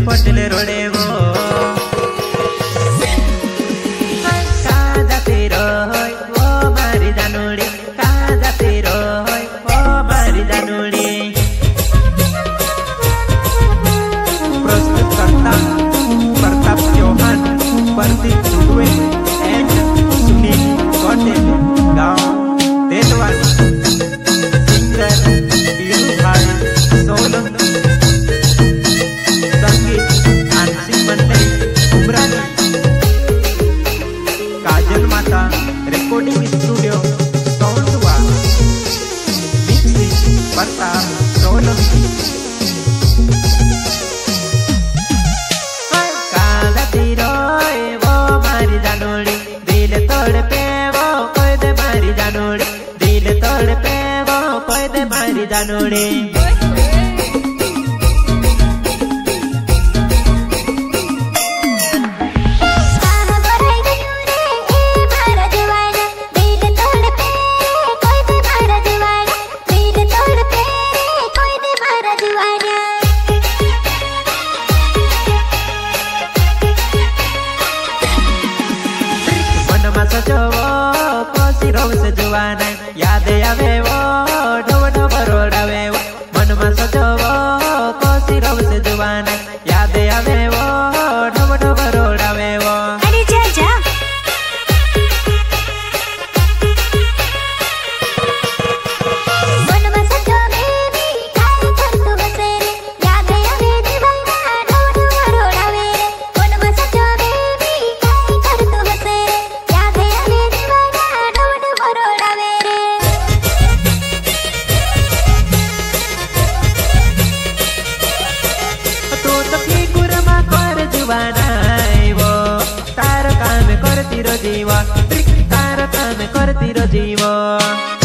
पटले रोडे वो कादा तेरो होय वो मारी दानुडी कादा तेरो होय वो मारी दानुडी प्रस्तुत करता प्रताप चौहान प्रतीक सुगवे एंड सुनील गोटे गाँव देतवान सिंगर पीरू भाई सोलंकी संगीत आंशिक मंडली उमरानी काजल माता रिकॉर्डिंग स्टूडियो सौंदवा मिक्सिंग प्रताप सोलंकी कादा तीरो वो मारी दानुडी दिल तोड़ पे वो कोई दे मारी दानुडी दिल तोड़ पे वो कोई दे मारी दानुडी से जुवाना याद आवे वो ढोब ढोब रोडावे वो मन में सजो कोसी रोब से जुवाना याद आवे वो ढोब ढोब रोडावे वो अरे जा जा मन में सजो बेबी काय करतो बसे रे याद आवे दीवाना ढोब ढोब रोडावे रे मन में सजो बेबी काय करतो बसे रे याद आवे दीवाना रोडावे रे तू तो फिकुर मा कर जुवाना वो तार काम करती रो जीवा तार काम करती रो जीवा।